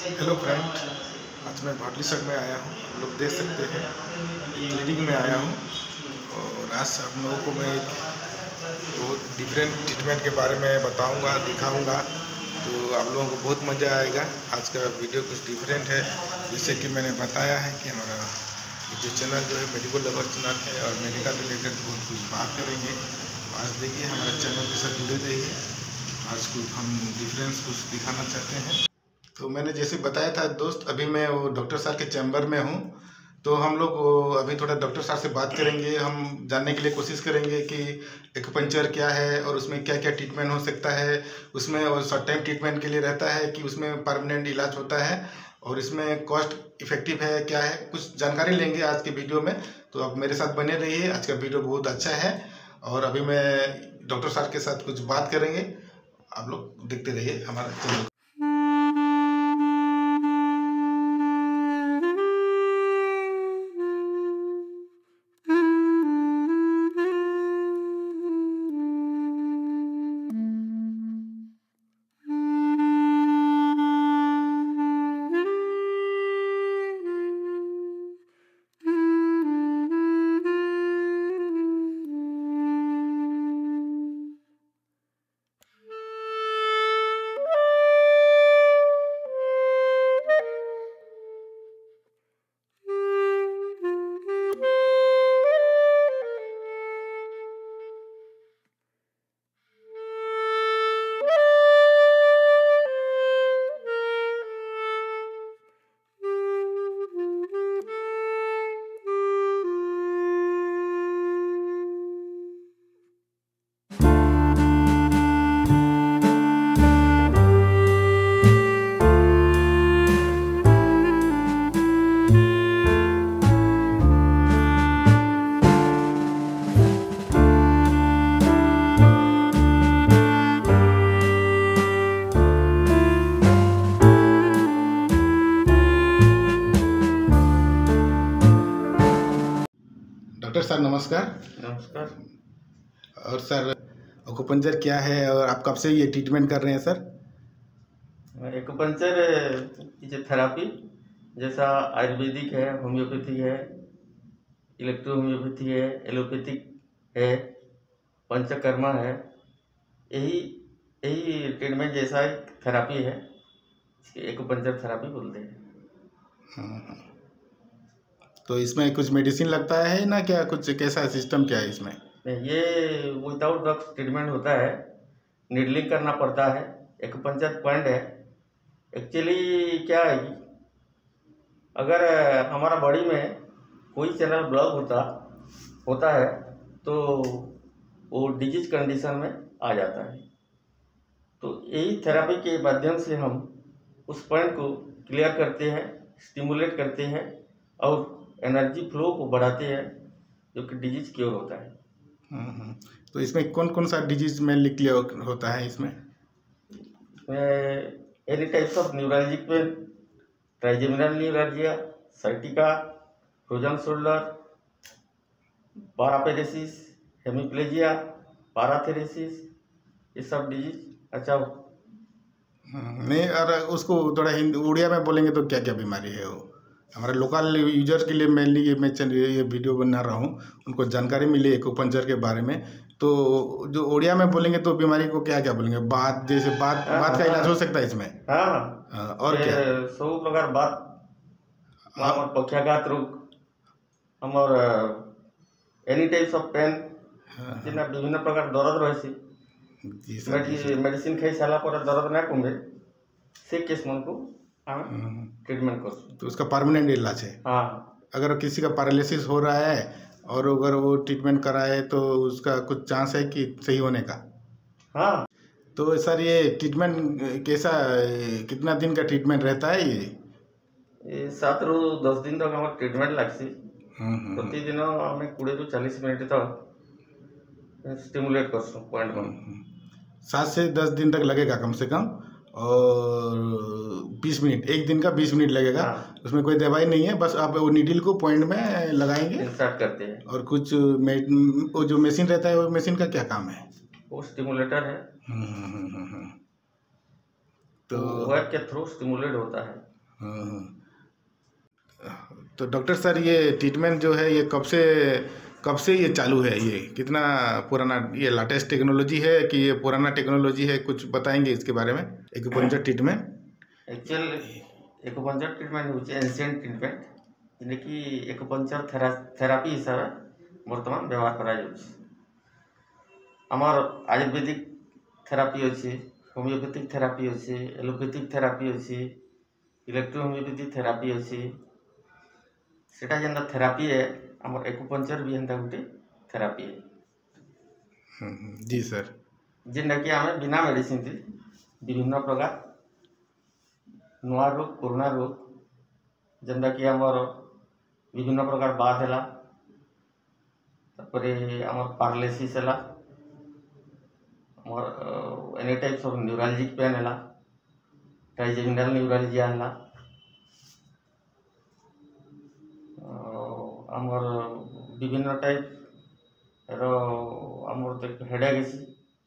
Hello friend, आज मैं भाटलीसर में आया हूँ। आप लोग देख सकते हैं क्लिनिक में आया हूँ और आज आप लोगों को मैं एक बहुत डिफरेंट ट्रीटमेंट के बारे में बताऊँगा, दिखाऊँगा। तो आप लोगों को बहुत मज़ा आएगा। आज का वीडियो कुछ डिफरेंट है। जैसे कि मैंने बताया है कि हमारा जो चैनल जो है मेडिकल लवर चैनल है और मेडिकल रिलेटेड बहुत कुछ बात करेंगे। आज देखिए हमारे चैनल के साथ जुड़े रहिए। आज कुछ हम डिफरेंस कुछ दिखाना चाहते हैं। तो मैंने जैसे बताया था दोस्त, अभी मैं वो डॉक्टर साहब के चैम्बर में हूँ। तो हम लोग अभी थोड़ा डॉक्टर साहब से बात करेंगे। हम जानने के लिए कोशिश करेंगे कि एक्यूपंक्चर क्या है और उसमें क्या क्या ट्रीटमेंट हो सकता है। उसमें और शॉर्ट टाइम ट्रीटमेंट के लिए रहता है कि उसमें परमानेंट इलाज होता है और इसमें कॉस्ट इफेक्टिव है क्या है, कुछ जानकारी लेंगे आज के वीडियो में। तो आप मेरे साथ बने रहिए। आज का वीडियो बहुत अच्छा है और अभी मैं डॉक्टर साहब के साथ कुछ बात करेंगे। आप लोग देखते रहिए हमारा चैनल। डॉक्टर साहब नमस्कार। नमस्कार। और सर एक्यूपंक्चर क्या है और आप कब से ये ट्रीटमेंट कर रहे हैं सर? एक्यूपंक्चर इज थेरापी जैसा आयुर्वेदिक है, होम्योपैथी है, इलेक्ट्रो होम्योपैथी है, एलोपैथिक है, पंचकर्मा है। यही यही ट्रीटमेंट जैसा एक थेरापी है, एक्यूपंक्चर थेरापी बोलते हैं। तो इसमें कुछ मेडिसिन लगता है ना, क्या कुछ कैसा सिस्टम क्या है इसमें? ये विदाउट ड्रग्स ट्रीटमेंट होता है, नीडलिंग करना पड़ता है। एक्यूपंक्चर पॉइंट है एक्चुअली क्या है कि अगर हमारा बॉडी में कोई चैनल ब्लॉक होता है तो वो डिजीज कंडीशन में आ जाता है। तो यही थेरापी के माध्यम से हम उस पॉइंट को क्लियर करते हैं, स्टिमुलेट करते हैं और एनर्जी फ्लो को बढ़ाते हैं, जो कि डिजीज क्योर होता है। तो इसमें कौन कौन सा डिजीज में क्लियर होता है इसमें? Any types of neuralgic pain, trigeminal neuralgia, sciatica, frozen shoulder, paraparesis, hemiplegia, paraparesis, ये सब डिजीज अच्छा। नहीं, और उसको थोड़ा हिंदी उड़िया में बोलेंगे तो क्या क्या बीमारी है वो? हमारे लोकल यूजर के लिए मेनली ये वीडियो बना रहा हूँ, उनको जानकारी मिले एक्यूपंक्चर के बारे में। तो जो उड़िया में बोलेंगे तो बीमारी को क्या क्या बोलेंगे? बात जैसे बात का इलाज हो सकता है इसमें? हाँ, और क्या? सब प्रकार बात पक्षाघात रोग हमार एनी टाइप्स ऑफ पेन जिना विभिन्न प्रकार दर्द रही मेडिसिन खाई सारा पर दर्द ना कमे से केस मन को ट्रीटमेंट कर। तो उसका परमानेंट इलाज है। हाँ, अगर किसी का पैरालिसिस हो रहा है और अगर वो ट्रीटमेंट कराए तो उसका कुछ चांस है कि सही होने का? हाँ। तो सर ये ट्रीटमेंट कैसा, कितना दिन का ट्रीटमेंट रहता है ये? 7 ରୁ 10 दिन तक हमारे ट्रीटमेंट लगसी। प्रतिदिन हमें 20 ରୁ 40 मिनट तक स्टिमुलेट कर पॉइंट में। 7 से 10 दिन तक लगेगा कम से कम, और 20 मिनट, एक दिन का 20 मिनट लगेगा। हाँ। उसमें कोई दवाई नहीं है, बस आप वो नीडल को पॉइंट में लगाएंगे, इंसर्ट करते हैं। और कुछ वो जो मशीन रहता है वो मशीन का क्या काम है? वो स्टिमुलेटर है। तो वेब के थ्रू स्टिमुलेट होता है। हाँ। तो डॉक्टर सर ये ट्रीटमेंट जो है ये कब से ये चालू है, ये कितना पुराना, ये लेटेस्ट टेक्नोलॉजी है कि ये पुराना टेक्नोलॉजी है, कुछ बताएंगे इसके बारे में? Acupuncture treatment actual acupuncture treatment होचे एंशिएंट ट्रीटमेंट जेनेकि एक्यूपंक्चर थेरापी हिसाब से बर्तमान व्यवहार करा जाउछि। आमर आयुर्वेदिक थेरापी अच्छी, होमियोपैथिक थेरापी अच्छी, एलोपैथिक थेरापी अच्छी, इलेक्ट्रोहोमियोपैथिक थेरापी अच्छी। सेटा जेनता थेरापी है आमर एक्यूपंक्चर भी हेंता गुटे थेरापी है। जी सर। जेनटा कि आमे बिना मेडिसिन थी विभिन्न प्रकार नुआ रोग पुराना रोग जेनटा कि आमर विभिन्न प्रकार बात है, तापर आमर पारालिसिस है, आमर any types of neuralgic pain है, ट्राइजेमिनल न्यूरालजिया है, आमर विभिन्न टाइप रो आमर तो हेडेक है,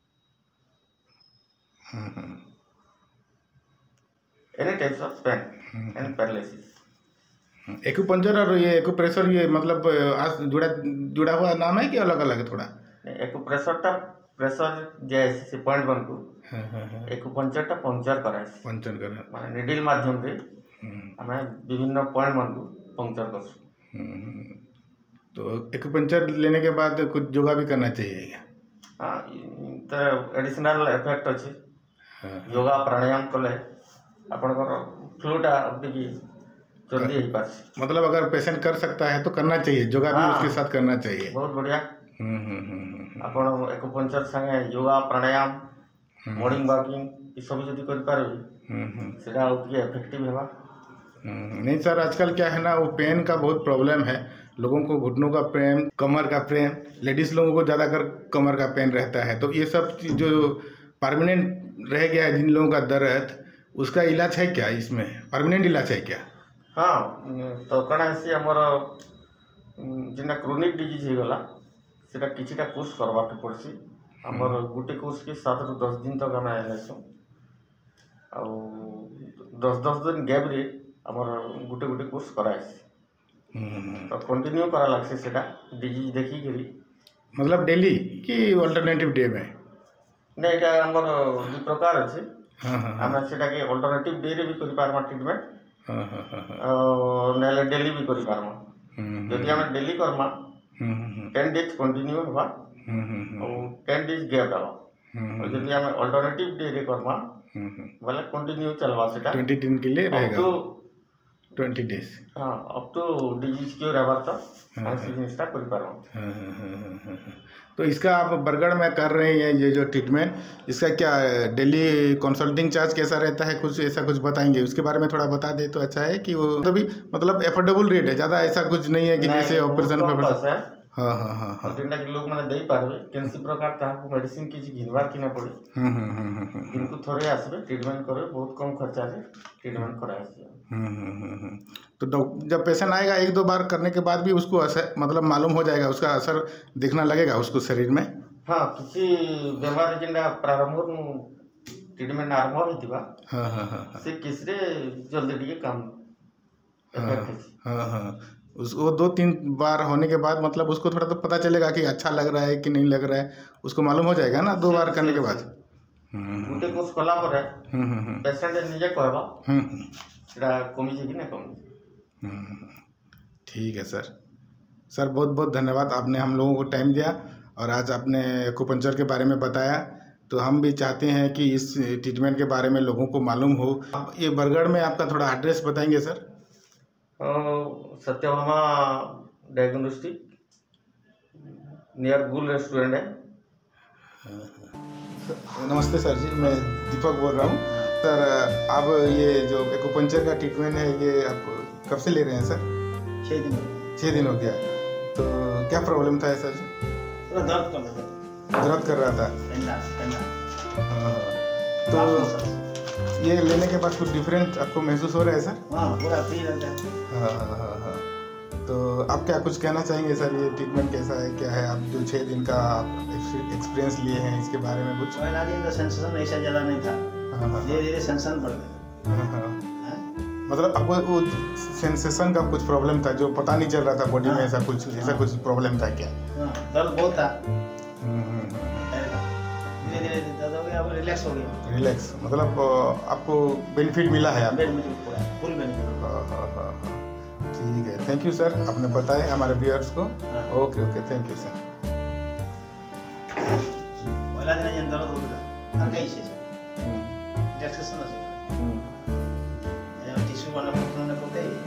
any types of pain and paralysis. Acupuncture और ये एक्यूप्रेशर ये मतलब आज जुड़ा हुआ नाम है कि अलग अलग है थोड़ा? एक्यूप्रेशर प्रेशर जैसे से पॉइंट बन को एक्यूपंक्चर पंक्चर कराए, पंक्चर करा माने निडल माध्यम रे हमें विभिन्न पॉइंट बन को पंक्चर कर। तो एक्यूपंक्चर लेने के बाद कुछ योगा भी करना चाहिए क्या? हाँ, तो एडिशनल इफेक्ट अच्छे योगा प्राणायाम कले आपनकर फ्लूटा अभी जल्दी ही पास। मतलब अगर पेशेंट कर सकता है तो करना चाहिए, योगा भी उसके साथ करना चाहिए। बहुत बढ़िया। आपण एक्यूपंक्चर संगे योगा प्राणायाम मॉर्निंग वॉकिंग ये सब जदि कर पारबे सेटा उतके इफेक्टिव हेबा। नहीं सर, आजकल क्या है ना, वो पेन का बहुत प्रॉब्लम है लोगों को, घुटनों का पेन, कमर का पेन, लेडीज लोगों को ज़्यादातर कमर का पेन रहता है। तो ये सब जो परमानेंट रह गया है जिन लोगों का दर्द, उसका इलाज है क्या? इसमें परमानेंट इलाज है क्या? हाँ, तो कण है आमर जेना क्रोनिक डिजीज हो गला सेटा किछिटा कोर्स करवा के पड़सी। आमर गुटे कोर्स के 7 ରୁ 10 दिन तक आम लेसु आ 10 दिन गैप रे आमर गुटे गुटे कोर्स कराए तो कंटिन्यू करा लागसे सेटा डिजीज देखी करी। मतलब डेली कि अल्टरनेटिव डे में? नहीं, एटा आमर दु प्रकार अछि। आम सेटा के अल्टरनेटिव डे रे भी करि पारमा ट्रीटमेंट, नेले डेली भी करि पारमा। यदि आम डेली करमा 10 डेज कंटिन्यू होबा और 10 डेज गैप आवा। और यदि आम अल्टरनेटिव डे रे करमा वाला कंटिन्यू चलवा सेटा 20 दिन के लिए रहेगा, 20 डेज। हाँ, अप टू डिजीज क्योर आवर तक हम सिस्टम कर पारो। तो इसका आप बरगढ़ में कर रहे हैं ये जो ट्रीटमेंट, इसका क्या डेली कंसल्टिंग चार्ज कैसा रहता है? कुछ ऐसा कुछ बताएंगे उसके बारे में? थोड़ा बता दे तो अच्छा है कि वो तभी मतलब एफोर्डेबल रेट है, ज़्यादा ऐसा कुछ नहीं है कि जैसे ऑपरेशन। हाँ हाँ हाँ हाँ, जेनटा कि लोग माने देई पारबे कैंसी प्रकार ताहाको मेडिसिन किछि घिनबार कि ना पड़े। किंतु थोड़े आसबे ट्रीटमेंट करे, बहुत कम खर्चा रे ट्रीटमेंट कराए। तो जब पेशेंट आएगा 1-2 बार करने के बाद भी उसको असर मतलब मालूम हो जाएगा, उसका असर दिखना लगेगा उसको शरीर में? हाँ, किसी बेमार जेनटा प्रारंभ ट्रीटमेंट आरंभ होइतिबा हाँ हाँ हाँ से किसरे जल्दी टिके काम हाँ हाँ वो 2-3 बार होने के बाद मतलब उसको थोड़ा तो पता चलेगा कि अच्छा लग रहा है कि नहीं लग रहा है, उसको मालूम हो जाएगा ना 2 बार करने के बाद। गुटे कोर्स कला पर पेशेंट निजे कहबा सेटा कमी छै कि ना कमी। ठीक है सर। सर बहुत बहुत धन्यवाद, आपने हम लोगों को टाइम दिया और आज आपने एक्यूपंक्चर के बारे में बताया। तो हम भी चाहते हैं कि इस ट्रीटमेंट के बारे में लोगों को मालूम हो। आप ये बरगढ़ में आपका थोड़ा एड्रेस बताएंगे sir? Satyabhama diagnostic near Gul restaurant है। नमस्ते सर जी, मैं दीपक बोल रहा हूँ। सर आप ये जो एक्यूपंक्चर का ट्रीटमेंट है ये आप कब से ले रहे हैं सर? 6 दिन हो गया। तो क्या प्रॉब्लम था सर जी? दर्द कर रहा था। तो ये लेने के बाद कुछ डिफरेंट आपको महसूस हो रहा है सर? हाँ, पूरा फ्री रहता है। हाँ। तो आप क्या कुछ कहना चाहेंगे सर, ये ट्रीटमेंट कैसा है, क्या है? आप जो 6 दिन का एक्सपीरियंस लिए हैं इसके बारे में कुछ? पहला दिन तो सेंसेशन ऐसा ज़्यादा नहीं था, धीरे धीरे सेंसेशन बढ़ गया। मतलब आपको वो सेंसेशन का कुछ प्रॉब्लम था जो पता नहीं चल रहा था बॉडी में, ऐसा कुछ प्रॉब्लम था क्या? दर्द बहुत था, धीरे धीरे दर्द हो गया, अब रिलैक्स हो गया। रिलैक्स मतलब आपको बेनिफिट मिला है आपको? Full benefit. ठीक है, थैंक यू सर, आपने बताया हमारे व्यूअर्स को। Okay okay, thank you sir. पहिला दिन दर्द होता और काही છે रिलैक्सेशन আছে टिश्यू बनाने पड़ते हैं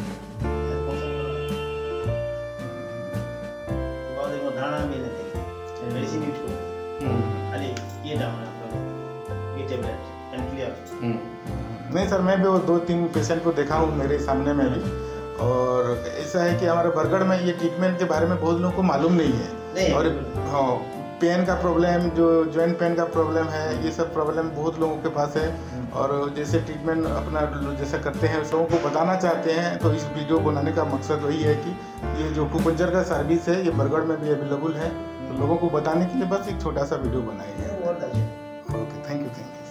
बाद में धारणा भी नहीं थे मेडिसिन यूज करते अरे ये डाउन ये टैबलेट एंड क्लियर। नहीं सर, मैं भी वो 2-3 पेशेंट को देखा हूँ मेरे सामने में भी, और ऐसा है कि हमारे बरगढ़ में ये ट्रीटमेंट के बारे में बहुत लोगों को मालूम नहीं है। और हाँ, पेन का प्रॉब्लम, जो जॉइंट पेन का प्रॉब्लम है, ये सब प्रॉब्लम बहुत लोगों के पास है। और जैसे ट्रीटमेंट अपना जैसा करते हैं लोगों को बताना चाहते हैं, तो इस वीडियो बनाने का मकसद वही है कि ये जो अक्यूपंक्चर का सर्विस है ये बरगढ़ में भी अवेलेबल है, तो लोगों को बताने के लिए बस एक छोटा सा वीडियो बनाया गया है। Okay, thank you.